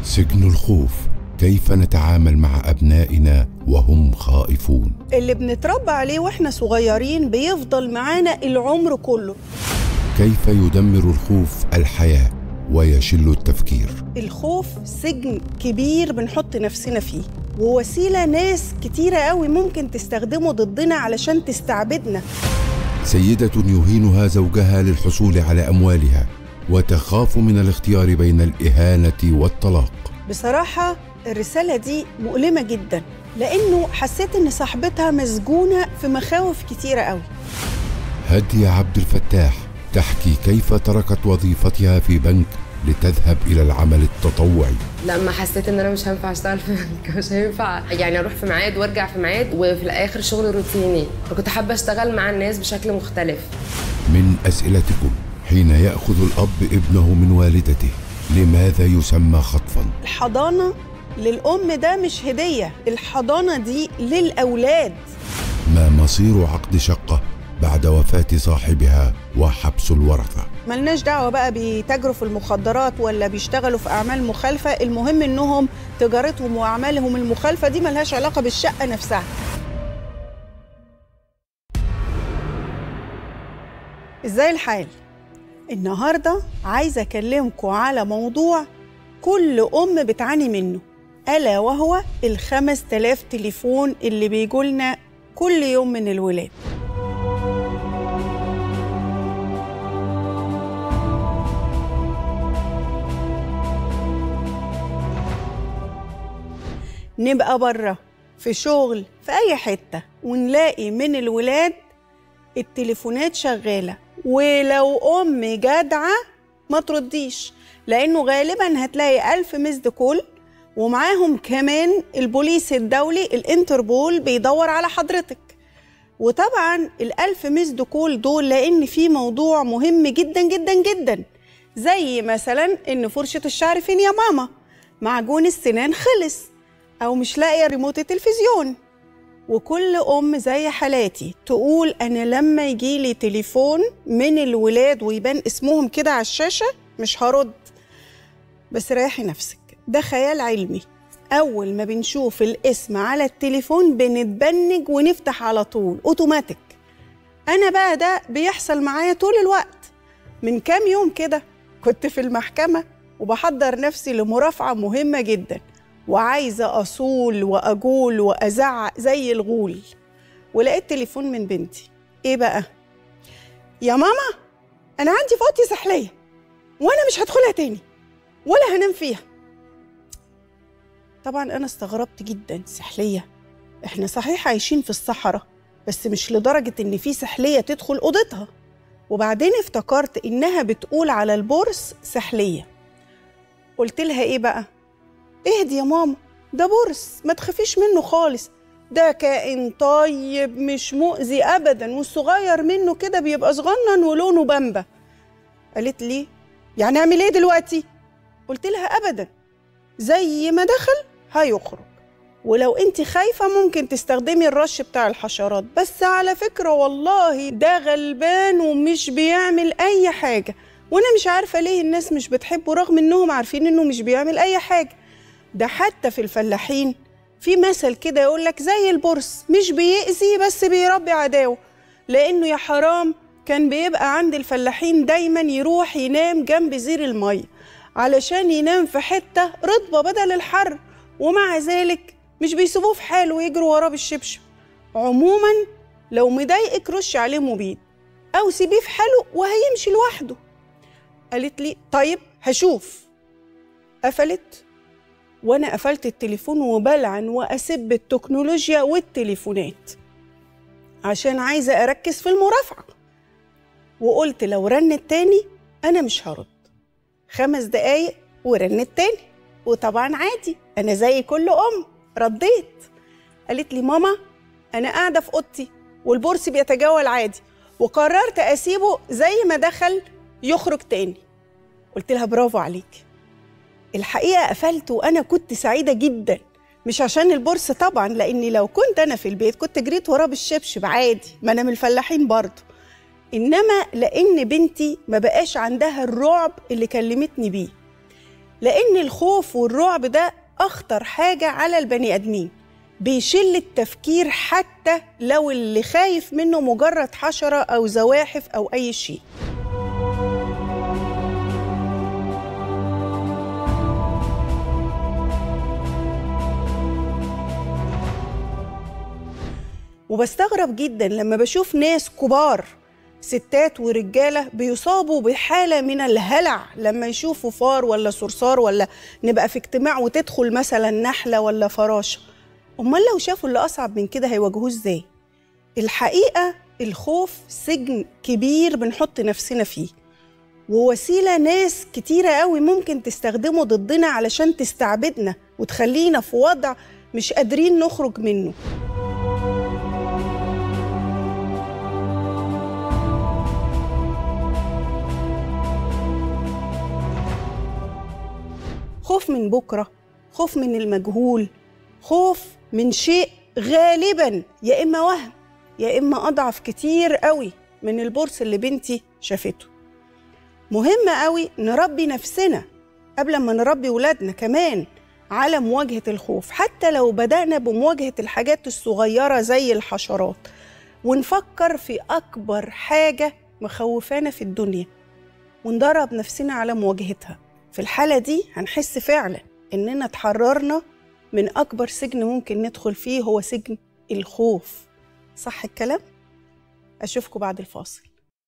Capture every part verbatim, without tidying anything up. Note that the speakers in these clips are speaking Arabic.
سجن الخوف، كيف نتعامل مع أبنائنا وهم خائفون؟ اللي بنتربى عليه واحنا صغيرين بيفضل معانا العمر كله. كيف يدمر الخوف الحياة ويشل التفكير؟ الخوف سجن كبير بنحط نفسنا فيه، ووسيلة ناس كتيرة قوي ممكن تستخدمه ضدنا علشان تستعبدنا. سيدة يهينها زوجها للحصول على أموالها وتخاف من الاختيار بين الإهانة والطلاق. بصراحة الرسالة دي مؤلمة جدا، لأنه حسيت إن صاحبتها مسجونة في مخاوف كتيرة قوي. هدية عبد الفتاح تحكي كيف تركت وظيفتها في بنك لتذهب إلى العمل التطوعي. لما حسيت ان انا مش هينفع اشتغل في بنك، مش هينفع يعني اروح في ميعاد وارجع في ميعاد وفي الاخر شغل روتيني، فكنت حابه اشتغل مع الناس بشكل مختلف. من أسئلتكم: حين يأخذ الأب ابنه من والدته لماذا يسمى خطفاً؟ الحضانة للأم ده مش هدية، الحضانة دي للأولاد. ما مصير عقد شقة بعد وفاة صاحبها وحبس الورثة؟ ملناش دعوة بقى بيتاجروا في المخدرات ولا بيشتغلوا في أعمال مخالفة، المهم إنهم تجارتهم وأعمالهم المخالفة دي ملهاش علاقة بالشقة نفسها. إزاي الحال؟ النهاردة عايزة أكلمكم على موضوع كل أم بتعاني منه، ألا وهو الخمس تلاف تليفون اللي بيجولنا كل يوم من الولاد. نبقى بره في شغل في أي حتة ونلاقي من الولاد التليفونات شغالة، ولو أم جدعة ما ترديش، لأنه غالباً هتلاقي ألف مسد كول ومعاهم كمان البوليس الدولي الانتربول بيدور على حضرتك. وطبعاً الألف مسد كول دول لأن في موضوع مهم جداً جداً جداً، زي مثلاً إن فرشة الشعر فين يا ماما، معجون السنان خلص، أو مش لاقية ريموت التلفزيون. وكل أم زي حالاتي تقول أنا لما يجيلي تليفون من الولاد ويبان اسمهم كده على الشاشة مش هرد. بس ريحي نفسك، ده خيال علمي. أول ما بنشوف الاسم على التليفون بنتبنج ونفتح على طول أوتوماتيك. أنا بقى ده بيحصل معايا طول الوقت. من كام يوم كده كنت في المحكمة وبحضر نفسي لمرافعة مهمة جدا، وعايزة أصول وأجول وأزعق زي الغول، ولقيت تليفون من بنتي. إيه بقى؟ يا ماما أنا عندي فوطي سحلية وأنا مش هدخلها تاني ولا هنام فيها. طبعا أنا استغربت جدا، سحلية؟ إحنا صحيح عايشين في الصحراء بس مش لدرجة إن في سحلية تدخل أوضتها. وبعدين افتكرت إنها بتقول على البورس سحلية. قلت لها إيه بقى؟ اهدي يا ماما، ده بورس ما تخافيش منه خالص، ده كائن طيب مش مؤذي ابدا، والصغير منه كده بيبقى صغنن ولونه بامبا. قالت لي يعني اعمل ايه دلوقتي؟ قلت لها ابدا، زي ما دخل هيخرج، ولو انت خايفه ممكن تستخدمي الرش بتاع الحشرات، بس على فكره والله ده غلبان ومش بيعمل اي حاجه، وانا مش عارفه ليه الناس مش بتحبه رغم انهم عارفين انه مش بيعمل اي حاجه. ده حتى في الفلاحين في مثل كده يقولك زي البرص مش بيأذي بس بيربي عداوة، لأنه يا حرام كان بيبقى عند الفلاحين دايما يروح ينام جنب زير المية علشان ينام في حتة رطبة بدل الحر، ومع ذلك مش بيسيبوه في حاله ويجروا وراه بالشبشب. عموما لو مضايقك رش عليه مبيد أو سيبيه في حاله وهيمشي لوحده. قالت لي طيب هشوف. قفلت، وأنا قفلت التليفون وبلعن وأسب التكنولوجيا والتليفونات عشان عايزة أركز في المرافعة. وقلت لو رنت تاني أنا مش هرد. خمس دقايق ورنت تاني، وطبعا عادي أنا زي كل أم رديت. قالت لي ماما أنا قاعدة في أوضتي والبورس بيتجول عادي، وقررت أسيبه زي ما دخل يخرج تاني. قلت لها برافو عليك. الحقيقة قفلت وأنا كنت سعيدة جدا، مش عشان البورس طبعا، لأني لو كنت أنا في البيت كنت جريت وراه بالشبشب عادي، ما أنا من الفلاحين برضه، إنما لأن بنتي ما بقاش عندها الرعب اللي كلمتني بيه. لأن الخوف والرعب ده أخطر حاجة على البني آدمين، بيشل التفكير حتى لو اللي خايف منه مجرد حشرة أو زواحف أو أي شيء. وبستغرب جدا لما بشوف ناس كبار ستات ورجالة بيصابوا بحالة من الهلع لما يشوفوا فار ولا صرصار، ولا نبقى في اجتماع وتدخل مثلا نحلة ولا فراشة. أمال لو شافوا اللي أصعب من كده هيواجهوه إزاي؟ الحقيقة الخوف سجن كبير بنحط نفسنا فيه، ووسيلة ناس كتيرة قوي ممكن تستخدمه ضدنا علشان تستعبدنا وتخلينا في وضع مش قادرين نخرج منه. خوف من بكرة، خوف من المجهول، خوف من شيء غالباً يا إما وهم يا إما أضعف كتير قوي من البورس اللي بنتي شافته. مهم قوي نربي نفسنا قبل ما نربي ولادنا كمان على مواجهة الخوف، حتى لو بدأنا بمواجهة الحاجات الصغيرة زي الحشرات، ونفكر في أكبر حاجة مخوفانا في الدنيا وندرب نفسنا على مواجهتها. في الحالة دي هنحس فعلا إننا اتحررنا من أكبر سجن ممكن ندخل فيه، هو سجن الخوف. صح الكلام؟ أشوفكم بعد الفاصل.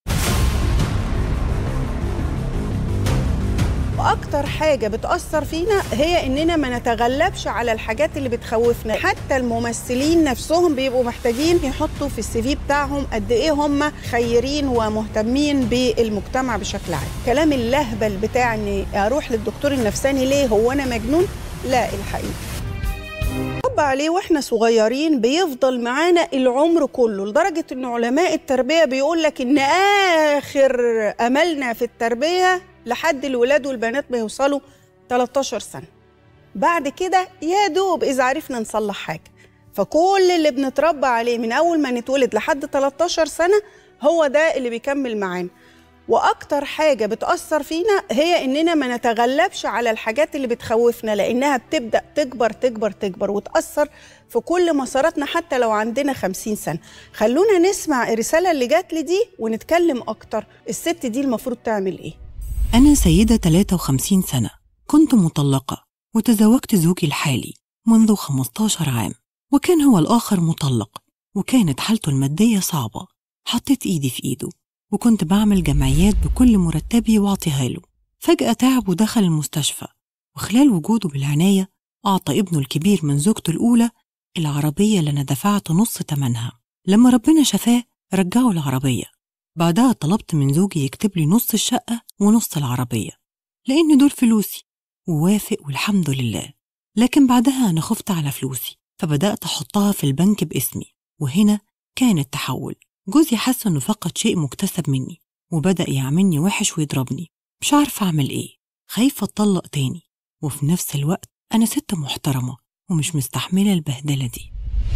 وأكتر حاجة بتأثر فينا هي إننا ما نتغلبش على الحاجات اللي بتخوفنا. حتى الممثلين نفسهم بيبقوا محتاجين يحطوا في السي في بتاعهم قد إيه هم خيرين ومهتمين بالمجتمع بشكل عام. كلام اللهبل بتاع إني أروح للدكتور النفساني ليه، هو أنا مجنون؟ لا، الحقيقة طب عليه واحنا صغيرين بيفضل معانا العمر كله، لدرجة إن علماء التربية بيقول لك إن آخر أملنا في التربية لحد الولاد والبنات ما يوصلوا ثلاثة عشر سنة. بعد كده يا دوب إذا عرفنا نصلح حاجة. فكل اللي بنتربى عليه من أول ما نتولد لحد ثلاثة عشر سنة هو ده اللي بيكمل معانا. وأكتر حاجة بتأثر فينا هي إننا ما نتغلبش على الحاجات اللي بتخوفنا، لأنها بتبدأ تكبر تكبر تكبر وتأثر في كل مساراتنا حتى لو عندنا خمسين سنة. خلونا نسمع الرسالة اللي جات لي دي ونتكلم أكتر. الست دي المفروض تعمل إيه؟ أنا سيدة ثلاثة وخمسين سنة، كنت مطلقة وتزوجت زوجي الحالي منذ خمسة عشر عام، وكان هو الآخر مطلق وكانت حالته المادية صعبة. حطيت إيدي في إيده وكنت بعمل جمعيات بكل مرتبي واعطيها له. فجأة تعب ودخل المستشفى، وخلال وجوده بالعناية أعطى ابنه الكبير من زوجته الأولى العربية اللي أنا دفعت نص تمنها. لما ربنا شفاه رجعوا العربية. بعدها طلبت من زوجي يكتب لي نص الشقة ونص العربية لأن دول فلوسي، ووافق والحمد لله. لكن بعدها أنا خفت على فلوسي فبدأت أحطها في البنك باسمي، وهنا كان التحول. جوزي حس إنه فقد شيء مكتسب مني وبدأ يعاملني وحش ويضربني. مش عارفة أعمل إيه، خايفة أتطلق تاني، وفي نفس الوقت أنا ست محترمة ومش مستحملة البهدلة دي.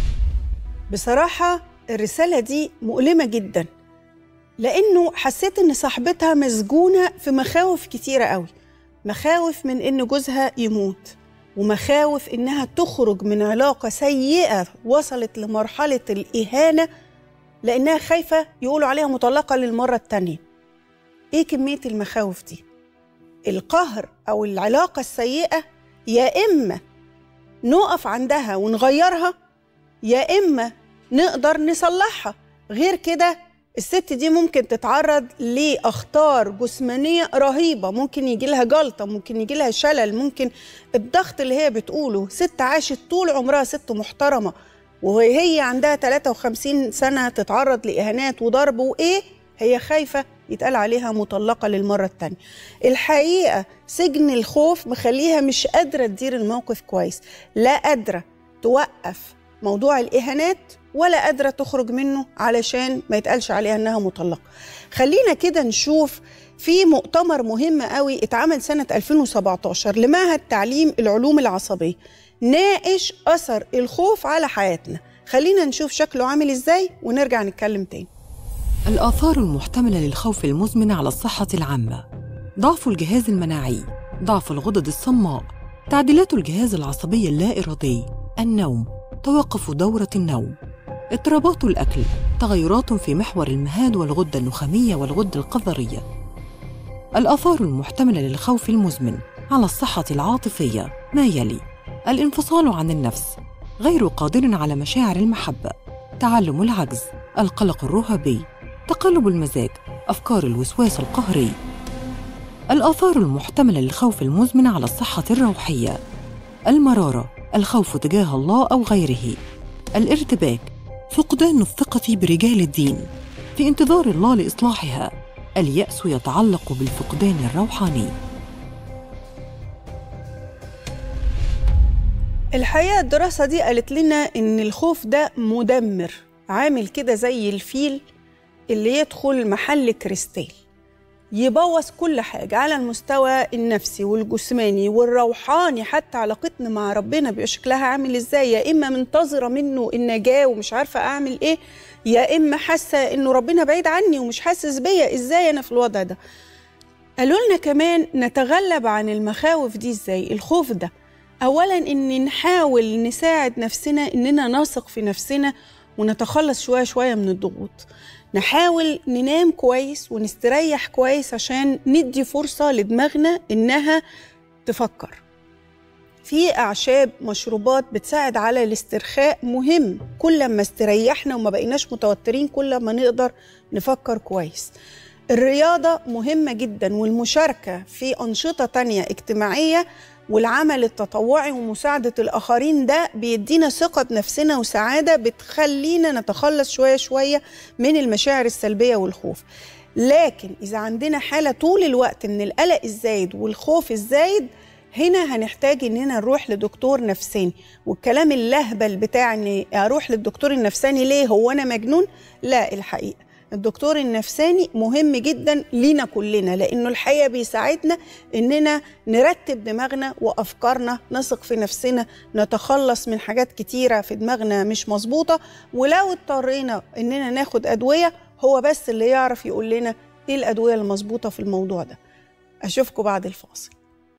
بصراحة الرسالة دي مؤلمة جدا، لأنه حسيت إن صاحبتها مسجونة في مخاوف كتيرة قوي. مخاوف من إن جوزها يموت، ومخاوف إنها تخرج من علاقة سيئة وصلت لمرحلة الإهانة لأنها خايفة يقولوا عليها مطلقة للمرة التانية. إيه كمية المخاوف دي؟ القهر أو العلاقة السيئة يا إما نقف عندها ونغيرها يا إما نقدر نصلحها. غير كده الست دي ممكن تتعرض لأخطار جسمانية رهيبة، ممكن يجي لها جلطة، ممكن يجي لها شلل، ممكن الضغط اللي هي بتقوله. ست عاشت طول عمرها ست محترمة وهي عندها ثلاثة وخمسين سنة تتعرض لإهانات وضرب، وإيه هي خايفة يتقال عليها مطلقة للمرة التانية. الحقيقة سجن الخوف مخليها مش قادرة تدير الموقف كويس، لا قادرة توقف موضوع الإهانات ولا قادرة تخرج منه علشان ما يتقالش عليها أنها مطلقة. خلينا كده نشوف في مؤتمر مهم قوي اتعمل سنة ألفين وسبعة عشر لمعهد تعليم العلوم العصبية، ناقش أثر الخوف على حياتنا. خلينا نشوف شكله عامل إزاي ونرجع نتكلم تاني. الآثار المحتملة للخوف المزمن على الصحة العامة: ضعف الجهاز المناعي، ضعف الغدد الصماء، تعديلات الجهاز العصبي اللا إرادي، النوم، توقف دورة النوم، اضطرابات الأكل، تغيرات في محور المهاد والغدة النخامية والغدة القذرية. الآثار المحتملة للخوف المزمن على الصحة العاطفية ما يلي: الانفصال عن النفس، غير قادر على مشاعر المحبة، تعلم العجز، القلق الرهبي، تقلب المزاج، أفكار الوسواس القهري. الآثار المحتملة للخوف المزمن على الصحة الروحية: المرارة، الخوف تجاه الله أو غيره، الارتباك، فقدان الثقة برجال الدين، في انتظار الله لإصلاحها، اليأس يتعلق بالفقدان الروحاني. الحقيقة الدراسة دي قالت لنا إن الخوف ده مدمر، عامل كده زي الفيل اللي يدخل محل كريستال يبوظ كل حاجة على المستوى النفسي والجسماني والروحاني. حتى علاقتنا مع ربنا بيبقى شكلها عامل ازاي، يا إما منتظرة منه النجاة ومش عارفة أعمل إيه، يا إما حاسة إنه ربنا بعيد عني ومش حاسس بيا، إزاي أنا في الوضع ده. قالوا لنا كمان نتغلب عن المخاوف دي إزاي. الخوف ده أولاً إن نحاول نساعد نفسنا إننا نثق في نفسنا ونتخلص شوية شوية من الضغوط. نحاول ننام كويس ونستريح كويس عشان ندي فرصة لدماغنا إنها تفكر. في أعشاب، مشروبات بتساعد على الاسترخاء مهم. كل ما استريحنا وما بقيناش متوترين كل ما نقدر نفكر كويس. الرياضة مهمة جدا، والمشاركة في أنشطة تانية اجتماعية والعمل التطوعي ومساعدة الآخرين ده بيدينا ثقة بنفسنا وسعادة بتخلينا نتخلص شوية شوية من المشاعر السلبية والخوف. لكن إذا عندنا حالة طول الوقت من القلق الزايد والخوف الزايد، هنا هنحتاج إننا نروح لدكتور نفساني. والكلام اللهبل بتاع إني أروح للدكتور النفساني ليه، هو أنا مجنون؟ لا، الحقيقة الدكتور النفساني مهم جدا لينا كلنا، لأنه الحقيقة بيساعدنا إننا نرتب دماغنا وأفكارنا، نثق في نفسنا، نتخلص من حاجات كتيرة في دماغنا مش مظبوطة. ولو اضطرينا إننا ناخد أدوية، هو بس اللي يعرف يقول لنا إيه الأدوية المظبوطة في الموضوع ده. أشوفكم بعد الفاصل.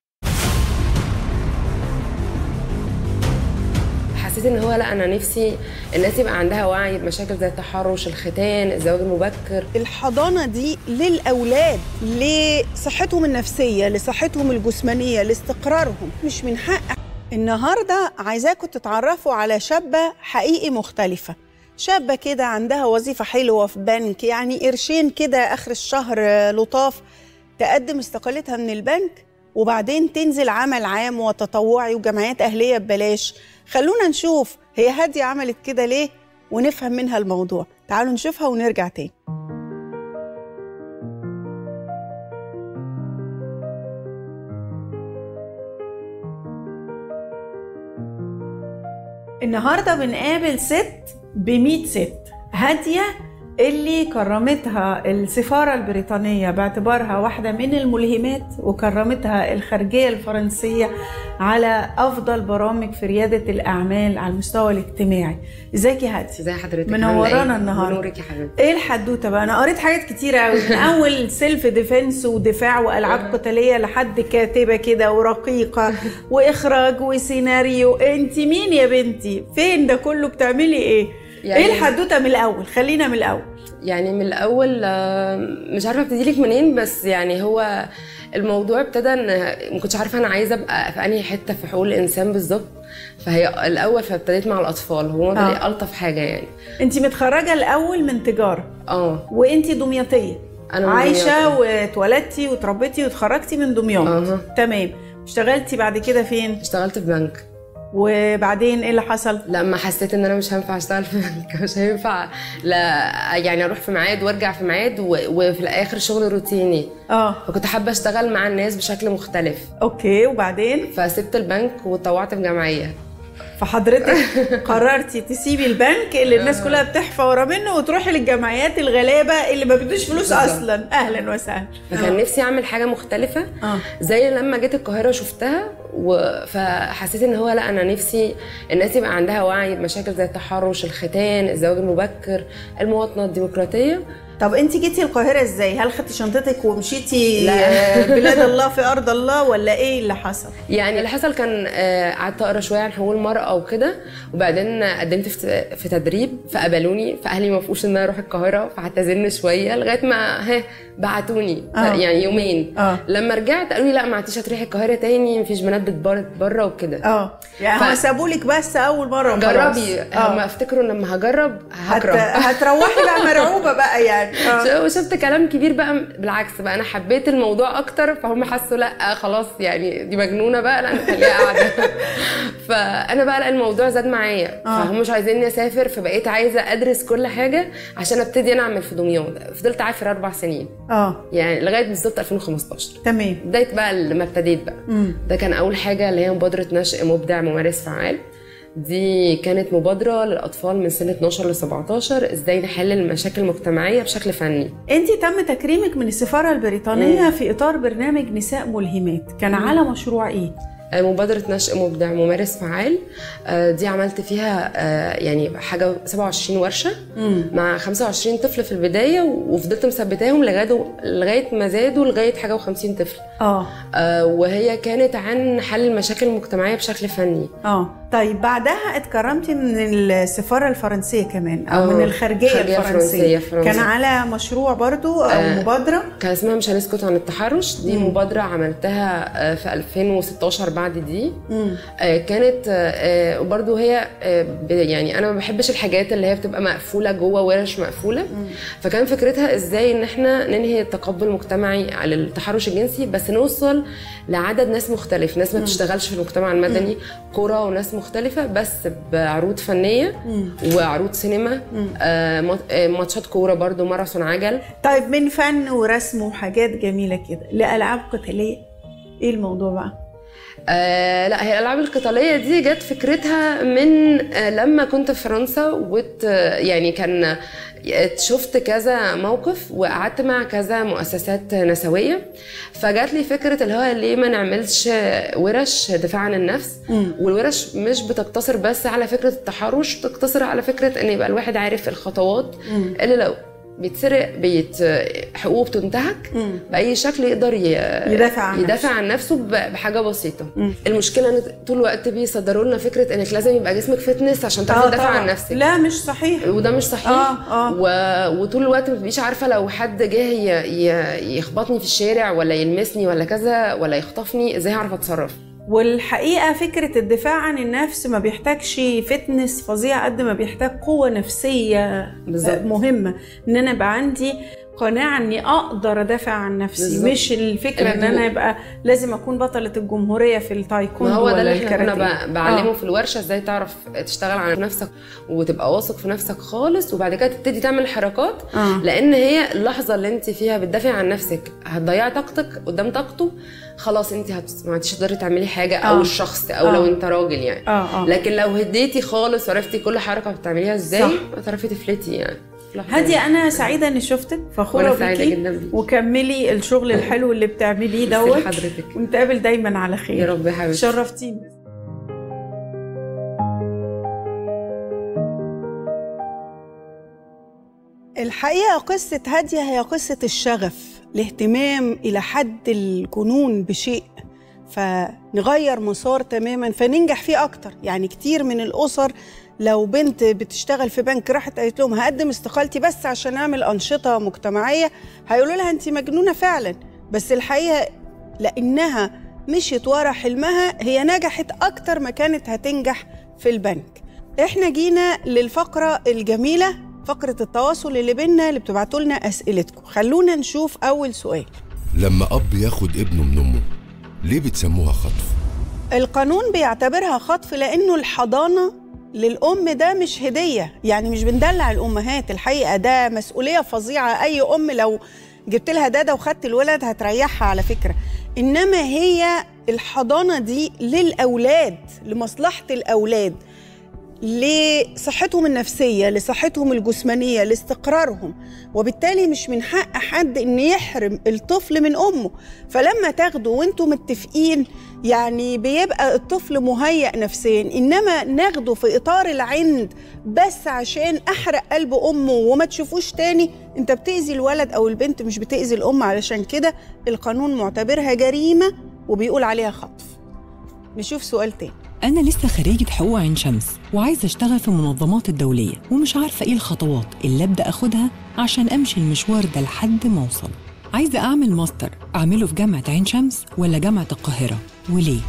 حسيت ان هو لا، انا نفسي الناس يبقى عندها وعي بمشاكل زي التحرش، الختان، الزواج المبكر. الحضانه دي للاولاد، لصحتهم النفسيه، لصحتهم الجسمانيه، لاستقرارهم، مش من حق. النهارده عايزاكم تتعرفوا على شابه حقيقي مختلفه. شابه كده عندها وظيفه حلوه في بنك، يعني قرشين كده اخر الشهر لطاف، تقدم استقالتها من البنك وبعدين تنزل عمل عام وتطوعي وجمعيات أهلية ببلاش. خلونا نشوف هي هادية عملت كده ليه ونفهم منها الموضوع. تعالوا نشوفها ونرجع تاني. النهاردة بنقابل ست بمية ست. هادية اللي كرمتها السفارة البريطانية باعتبارها واحدة من الملهمات، وكرمتها الخارجية الفرنسية على أفضل برامج في ريادة الأعمال على المستوى الاجتماعي. ازيك يا هادي؟ ازي حضرتك؟ منورانا النهارده. نورك يا حبيبتي. ايه الحدوته بقى؟ انا قريت حاجات كتيره قوي، من اول سيلف ديفنس ودفاع والعاب قتاليه لحد كاتبه كده ورقيقه واخراج وسيناريو. انت مين يا بنتي؟ فين ده كله؟ بتعملي ايه؟ يعني ايه الحدوته من الاول؟ خلينا من الاول. يعني من الاول مش عارفه ابتدي لك منين، بس يعني هو الموضوع ابتدى ان ما كنتش عارفه انا عايزه ابقى في انهي حته في حقوق الانسان بالظبط. فهي الاول فابتديت مع الاطفال، هو ده آه. الطف حاجه. يعني انت متخرجه الاول من تجاره، اه وانت دمياطيه، انا عايشه واتولدتي وتربيتي وتخرجتي من دمياط. آه. تمام. اشتغلتي بعد كده فين؟ اشتغلت في بنك. وبعدين ايه اللي حصل؟ لما حسيت ان انا مش هينفع اشتغل في بنك، مش هينفع لا يعني اروح في ميعاد وارجع في ميعاد، وفي الاخر شغل روتيني. اه فكنت حابه اشتغل مع الناس بشكل مختلف. اوكي، وبعدين؟ فسبت البنك واتطوعت في جمعيه. فحضرتك قررتي تسيبي البنك اللي الناس كلها بتحفى ورا منه وتروحي للجمعيات الغلابه اللي ما بيدوش فلوس اصلا. اهلا وسهلا. فكان نفسي اعمل حاجه مختلفه. آه. زي لما جيت القاهره شفتها و... فحسيت ان هو لا، انا نفسي الناس يبقى عندها وعي بمشاكل زي التحرش، الختان، الزواج المبكر، المواطنه الديمقراطيه. طب انت جيتي القاهره ازاي؟ هل خدتي شنطتك ومشيتي بلاد الله في ارض الله ولا ايه اللي حصل؟ يعني اللي حصل كان قعدت اقرا شويه عن حقوق المراه وكده، وبعدين قدمت في في تدريب فقبلوني، فاهلي ما وافقوش ان انا اروح القاهره، فقعدت ازن شويه لغايه ما ها بعتوني آه. يعني يومين آه. لما رجعت قالوا لي لا ما عدتيش هتروحي القاهره تاني، مفيش بنات بتبرد بره وكده. اه يعني ف... هم سابوا لك بس اول مره جربي. هم افتكروا لما هجرب هكره هت... هتروحي بقى مرعوبه بقى يعني آه. وشفت كلام كبير بقى، بالعكس بقى انا حبيت الموضوع اكتر، فهم حسوا لا خلاص يعني دي مجنونه بقى، لا نخليها قاعده. فانا بقى لا الموضوع زاد معايا آه. فهم مش عايزيني اسافر، فبقيت عايزه ادرس كل حاجه عشان ابتدي انا اعمل في دمياط. فضلت عافر اربع سنين اه يعني لغايه بالظبط ألفين وخمستاشر. تمام. بدايه بقى لما ابتديت بقى مم. ده كان اول حاجه اللي هي مبادره نشء مبدع ممارس فعال. دي كانت مبادره للاطفال من سن اتناشر ل سبعتاشر، ازاي نحل المشاكل المجتمعيه بشكل فني. انت تم تكريمك من السفاره البريطانيه مم. في اطار برنامج نساء ملهمات، كان مم. على مشروع ايه؟ مبادرة نشء مبدع ممارس فعال. دي عملت فيها يعني حاجة سبعة وعشرين ورشة مم. مع خمسة وعشرين طفل في البداية، وفضلت مثبتاهم لغاية لغاية ما زادوا لغاية حاجة وخمسين طفل. اه وهي كانت عن حل المشاكل المجتمعية بشكل فني. اه طيب بعدها اتكرمتي من السفارة الفرنسية كمان أو من الخارجية الفرنسية. فرنسية. كان على مشروع برضو أو آه مبادرة كان اسمها مش هنسكت عن التحرش. دي مم. مبادرة عملتها في ألفين وستاشر بعد دي آه كانت آه برضو هي آه يعني أنا ما بحبش الحاجات اللي هي بتبقى مقفولة جوه ورش مقفولة. مم. فكان فكرتها إزاي إن احنا ننهي التقبل المجتمعي على التحرش الجنسي، بس نوصل لعدد ناس مختلف، ناس ما بتشتغلش في المجتمع المدني، قرى وناس مختلفة، بس بعروض فنية مم. وعروض سينما، آه ماتشات كورة برضو، ماراثون عجل. طيب من فن ورسم وحاجات جميلة كده لألعاب قتالية، ايه الموضوع بقى؟ آه لا هي الألعاب القتالية دي جت فكرتها من آه لما كنت في فرنسا، وت يعني كان شفت كذا موقف وقعدت مع كذا مؤسسات نسويه، فجات لي فكره اللي هو ليه ما نعملش ورش دفاع عن النفس. مم. والورش مش بتقتصر بس على فكره التحرش، بتقتصر على فكره ان يبقى الواحد عارف الخطوات مم. اللي لو بيتسرق بيت حقوقه بتنتهك مم. باي شكل يقدر يدافع عن, يدافع عن نفسه بحاجه بسيطه. مم. المشكله ان طول الوقت بيصدروا لنا فكره انك لازم يبقى جسمك فتنس عشان تعرفي تدافع عن نفسك. لا مش صحيح، وده مش صحيح. آه آه. و... وطول الوقت مش عارفه لو حد جه ي... يخبطني في الشارع ولا يلمسني ولا كذا ولا يخطفني ازاي هعرف اتصرف. والحقيقة فكرة الدفاع عن النفس ما بيحتاجش فتنس فظيع قد ما بيحتاج قوة نفسية بالزبط. مهمة ان انا يبقى عندي قناعة اني اقدر ادافع عن نفسي بالزبط. مش الفكرة ان انا يبقى لازم اكون بطلة الجمهورية في التايكوندو. ما هو ده اللي احنا كنا بعلمه آه. في الورشة، ازاي تعرف تشتغل على نفسك وتبقى واثق في نفسك خالص، وبعد كده تبتدي تعمل حركات. آه. لان هي اللحظة اللي انت فيها بتدافع عن نفسك هتضيعي طاقتك قدام طاقته، خلاص انت ما عادش تقدري تعملي حاجه او آه. الشخص او آه. لو انت راجل يعني. آه. آه. لكن لو هديتي خالص وعرفتي كل حركه بتعمليها ازاي هتعرفي تفلتي يعني. هادية انا سعيده اني شفتك، فخوره بيكي، وكملي الشغل الحلو اللي بتعمليه دوت حضرتك، ونتقابل دايما على خير يا رب يا حبيبتي. شرفتيني. الحقيقه قصه هادية هي قصه الشغف، الاهتمام إلى حد الجنون بشيء فنغير مسار تماماً فننجح فيه أكتر. يعني كتير من الأسر لو بنت بتشتغل في بنك راحت قالت لهم هقدم استقالتي بس عشان أعمل أنشطة مجتمعية، هيقولوا لها أنت مجنونة فعلاً، بس الحقيقة لأنها مشيت ورا حلمها هي نجحت أكتر ما كانت هتنجح في البنك. إحنا جينا للفقرة الجميلة، فقرة التواصل اللي بينا اللي بتبعتوا لنا أسئلتكم. خلونا نشوف أول سؤال. لما أب ياخد ابنه من أمه ليه بتسموها خطف؟ القانون بيعتبرها خطف لأنه الحضانة للأم ده مش هدية، يعني مش بندلع الأمهات، الحقيقة ده مسؤولية فظيعة. أي أم لو جبت لها دادة وخدت الولد هتريحها على فكرة، إنما هي الحضانة دي للأولاد، لمصلحة الأولاد. لصحتهم النفسية، لصحتهم الجسمانية، لاستقرارهم، وبالتالي مش من حق حد إن يحرم الطفل من أمه. فلما تاخدوا وانتم متفقين يعني بيبقى الطفل مهيأ نفسيا، إنما ناخده في إطار العند بس عشان أحرق قلب أمه وما تشوفوش تاني، انت بتأذي الولد أو البنت مش بتأذي الأم. علشان كده القانون معتبرها جريمة وبيقول عليها خطف. نشوف سؤال تاني. أنا لسه خريجة حقوق عين شمس وعايزة أشتغل في المنظمات الدولية، ومش عارفة إيه الخطوات اللي أبدأ أخدها عشان أمشي المشوار ده لحد ما أوصل. عايزة أعمل ماستر، أعمله في جامعة عين شمس ولا جامعة القاهرة، وليه؟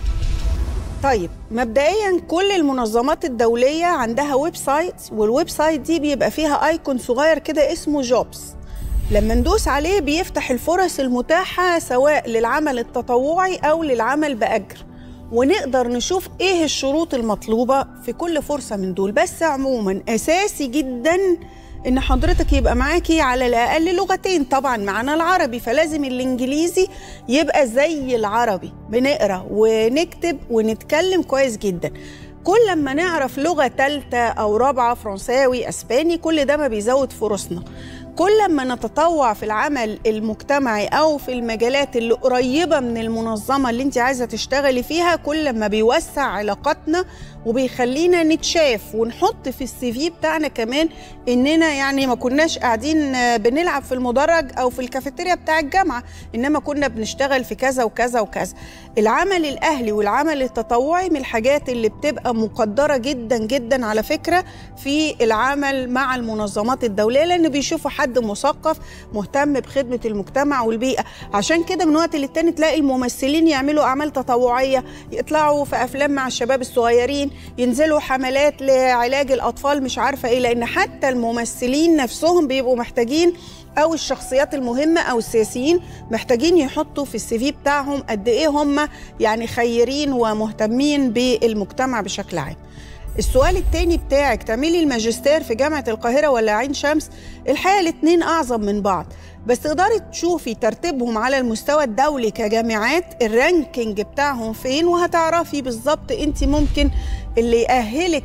طيب مبدئيا كل المنظمات الدولية عندها ويب سايت، والويب سايت دي بيبقى فيها ايكون صغير كده اسمه جوبس. لما ندوس عليه بيفتح الفرص المتاحة سواء للعمل التطوعي أو للعمل بأجر، ونقدر نشوف إيه الشروط المطلوبة في كل فرصة من دول. بس عموما أساسي جدا إن حضرتك يبقى معاكي على الأقل لغتين. طبعا معنا العربي، فلازم الإنجليزي يبقى زي العربي، بنقرأ ونكتب ونتكلم كويس جدا. كل ما نعرف لغة تالتة أو رابعة، فرنساوي، أسباني، كل ده ما بيزود فرصنا. كل ما نتطوع في العمل المجتمعي أو في المجالات اللي قريبة من المنظمة اللي انت عايزة تشتغلي فيها، كل ما بيوسع علاقاتنا وبيخلينا نتشاف ونحط في السي في بتاعنا كمان إننا يعني ما كناش قاعدين بنلعب في المدرج أو في الكافيتيريا بتاع الجامعة، إنما كنا بنشتغل في كذا وكذا وكذا. العمل الأهلي والعمل التطوعي من الحاجات اللي بتبقى مقدرة جدا جدا على فكرة في العمل مع المنظمات الدولية، لأنه بيشوفوا حد مثقف مهتم بخدمة المجتمع والبيئة. عشان كده من وقت للتاني تلاقي الممثلين يعملوا أعمال تطوعية، يطلعوا في أفلام مع الشباب الصغيرين، ينزلوا حملات لعلاج الأطفال، مش عارفة إيه، لأن حتى الممثلين نفسهم بيبقوا محتاجين، أو الشخصيات المهمة أو السياسيين محتاجين يحطوا في السي في بتاعهم قد إيه هم يعني خيرين ومهتمين بالمجتمع بشكل عام. السؤال التاني بتاعك، تعملي الماجستير في جامعة القاهرة ولا عين شمس؟ الحقيقة الاتنين أعظم من بعض، بس تقدري تشوفي ترتيبهم على المستوى الدولي كجامعات، الرانكينج بتاعهم فين، وهتعرفي بالظبط انت ممكن اللي يأهلك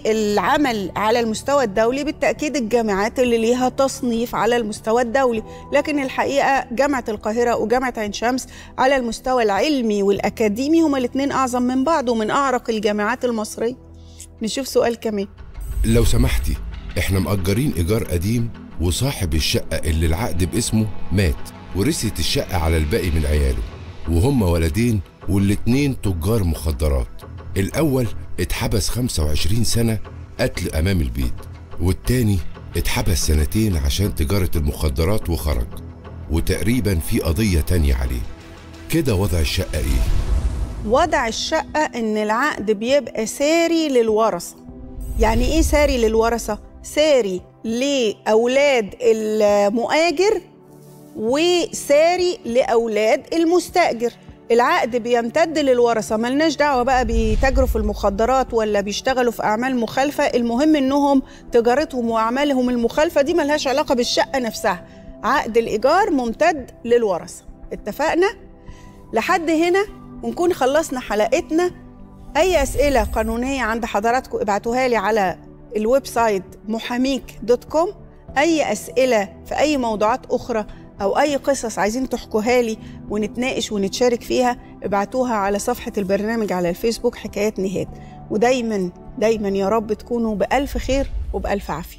للعمل على المستوى الدولي. بالتأكيد الجامعات اللي ليها تصنيف على المستوى الدولي، لكن الحقيقة جامعة القاهرة وجامعة عين شمس على المستوى العلمي والأكاديمي هما الاتنين أعظم من بعض ومن أعرق الجامعات المصرية. نشوف سؤال كمان. لو سمحتي، احنا مأجرين إيجار قديم، وصاحب الشقة اللي العقد باسمه مات ورثت الشقة على الباقي من عياله، وهم ولدين والاتنين تجار مخدرات. الأول اتحبس خمسة وعشرين سنة قتل أمام البيت، والتاني اتحبس سنتين عشان تجارة المخدرات وخرج، وتقريبا في قضية تانية عليه. كده وضع الشقة ايه؟ وضع الشقة إن العقد بيبقى ساري للورثة. يعني إيه ساري للورثة؟ ساري لأولاد المؤاجر وساري لأولاد المستأجر. العقد بيمتد للورثة، ملناش دعوة بقى بيتاجروا في المخدرات ولا بيشتغلوا في أعمال مخالفة، المهم إنهم تجارتهم وأعمالهم المخالفة دي ملهاش علاقة بالشقة نفسها. عقد الإيجار ممتد للورثة. اتفقنا؟ لحد هنا ونكون خلصنا حلقتنا. أي أسئلة قانونية عند حضراتكم ابعتوها لي على الويب سايت محاميك دوت كوم. أي أسئلة في أي موضوعات أخرى أو أي قصص عايزين تحكوها لي ونتناقش ونتشارك فيها، ابعتوها على صفحة البرنامج على الفيسبوك حكايات نهاد. ودايما دايما يا رب تكونوا بألف خير وبألف عافية.